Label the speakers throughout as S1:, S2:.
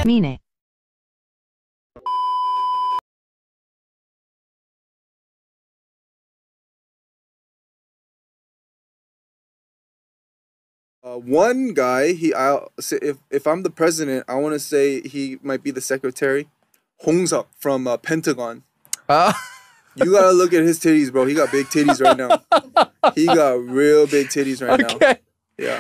S1: mean it.
S2: One guy, I'll say if I'm the president, I want to say he might be the secretary, Hong-seok from Pentagon. You gotta look at his titties, bro. He got big titties right now. He got real big titties right now.
S3: Okay.
S2: Yeah.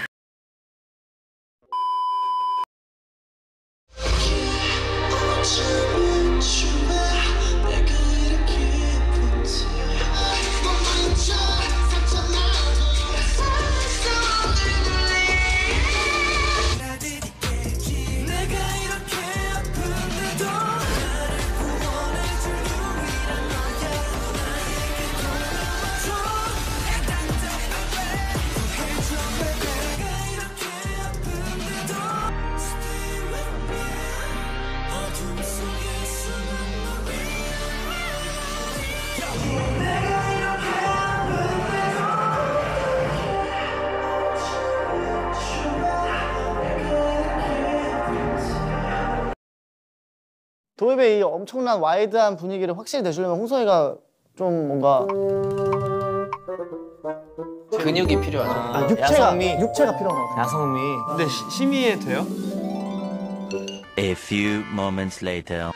S4: 도입의 이 엄청난 와이드한 분위기를 확실히 내주려면 홍성이가 좀 뭔가
S3: 근육이 필요하죠.
S4: 육체가 필요한 것 같아.
S5: 야성미.
S3: 근데 심의해 돼요?
S6: A few moments later.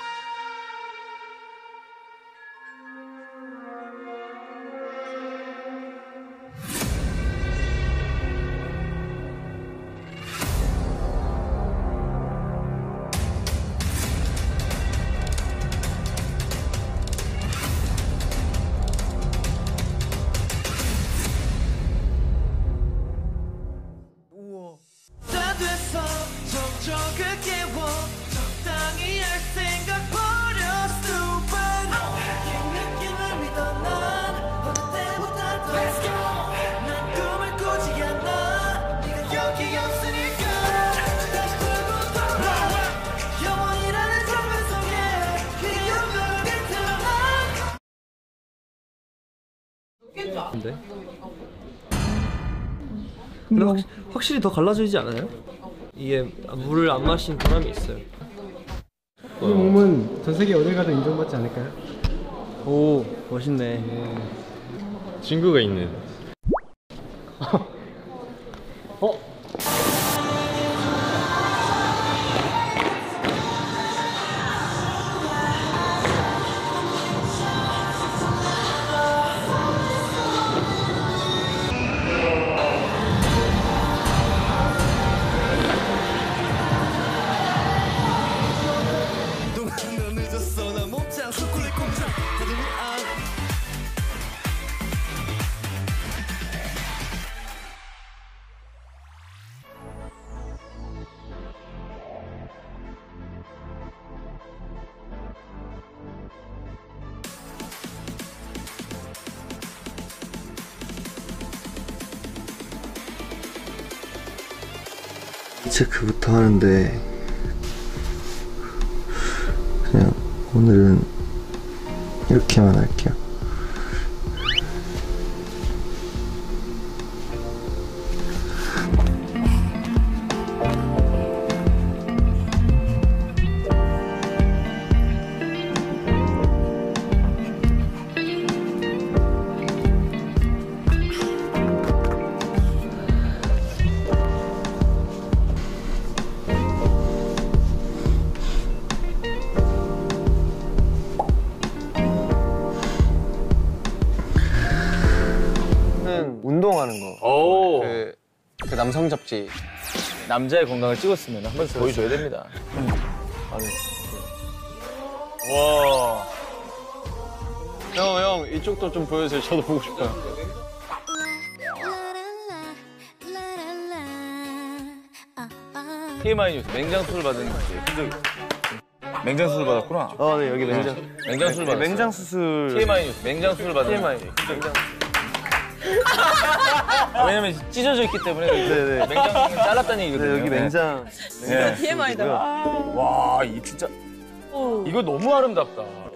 S5: 근데 확실히 더 갈라지지 않아요? 이게 물을 안 마신 보람이 있어요.
S7: 이 몸은 전 세계 어딜 가도 인정받지 않을까요?
S5: 오, 멋있네.
S8: 친구가 있는.
S9: 체크부터 하는데 그냥 오늘은 이렇게만 할게요.
S3: 운동하는 거. 그 남성 잡지. 남자의 건강을 찍었으면 한번 보여줘야 됩니다. 아니. 와. 형, 이쪽도 좀 보여주세요. 저도 보고 싶어요. TMI 뉴스, 맹장수술 받은 흔적이. 맹장수술 받았구나. 네, 여기 맹장수술 받았어요. 맹장수술. TMI 뉴스, 맹장수술 받은 TMI. 왜냐면 찢어져 있기 때문에 맹장 잘랐다는 얘기거든요. 여기 맹장. TMI다. 와, 이 진짜 이거 너무 아름답다.